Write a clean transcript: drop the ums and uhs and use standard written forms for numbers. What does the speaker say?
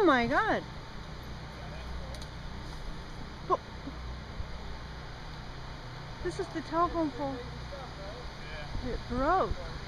Oh my God. Oh. This is the telephone pole. It broke.